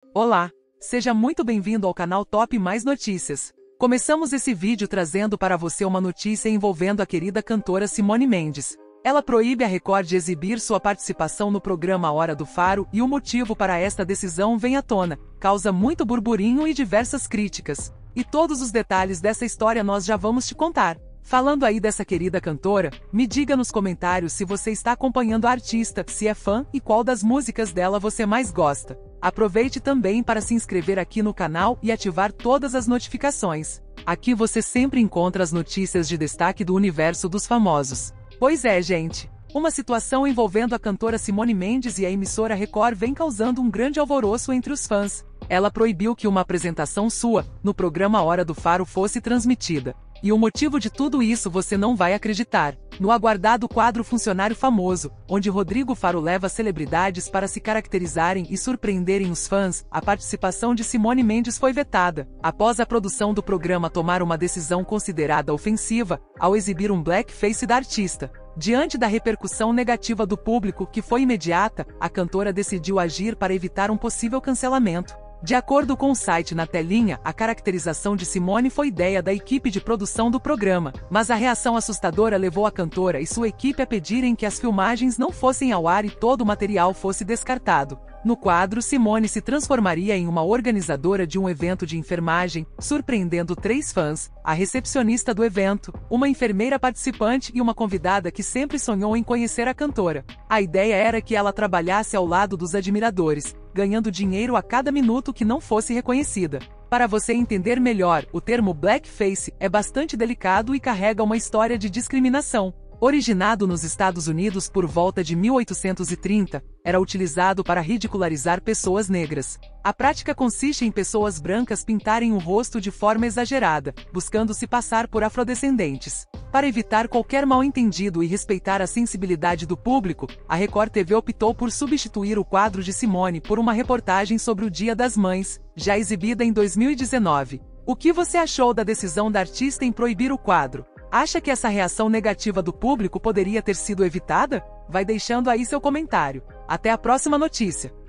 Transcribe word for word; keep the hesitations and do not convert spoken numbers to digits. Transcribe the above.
Olá, seja muito bem-vindo ao canal Top Mais Notícias. Começamos esse vídeo trazendo para você uma notícia envolvendo a querida cantora Simone Mendes. Ela proíbe a Record de exibir sua participação no programa Hora do Faro e o motivo para esta decisão vem à tona, causa muito burburinho e diversas críticas. E todos os detalhes dessa história nós já vamos te contar. Falando aí dessa querida cantora, me diga nos comentários se você está acompanhando a artista, se é fã e qual das músicas dela você mais gosta. Aproveite também para se inscrever aqui no canal e ativar todas as notificações. Aqui você sempre encontra as notícias de destaque do universo dos famosos. Pois é, gente. Uma situação envolvendo a cantora Simone Mendes e a emissora Record vem causando um grande alvoroço entre os fãs. Ela proibiu que uma apresentação sua, no programa Hora do Faro, fosse transmitida. E o motivo de tudo isso você não vai acreditar. No aguardado quadro Funcionário Famoso, onde Rodrigo Faro leva celebridades para se caracterizarem e surpreenderem os fãs, a participação de Simone Mendes foi vetada, após a produção do programa tomar uma decisão considerada ofensiva, ao exibir um blackface da artista. Diante da repercussão negativa do público, que foi imediata, a cantora decidiu agir para evitar um possível cancelamento. De acordo com o site Na Telinha, a caracterização de Simone foi ideia da equipe de produção do programa, mas a reação assustadora levou a cantora e sua equipe a pedirem que as filmagens não fossem ao ar e todo o material fosse descartado. No quadro, Simone se transformaria em uma organizadora de um evento de enfermagem, surpreendendo três fãs, a recepcionista do evento, uma enfermeira participante e uma convidada que sempre sonhou em conhecer a cantora. A ideia era que ela trabalhasse ao lado dos admiradores, ganhando dinheiro a cada minuto que não fosse reconhecida. Para você entender melhor, o termo blackface é bastante delicado e carrega uma história de discriminação. Originado nos Estados Unidos por volta de mil oitocentos e trinta, era utilizado para ridicularizar pessoas negras. A prática consiste em pessoas brancas pintarem o rosto de forma exagerada, buscando se passar por afrodescendentes. Para evitar qualquer mal-entendido e respeitar a sensibilidade do público, a Record T V optou por substituir o quadro de Simone por uma reportagem sobre o Dia das Mães, já exibida em dois mil e dezenove. O que você achou da decisão da artista em proibir o quadro? Acha que essa reação negativa do público poderia ter sido evitada? Vai deixando aí seu comentário. Até a próxima notícia!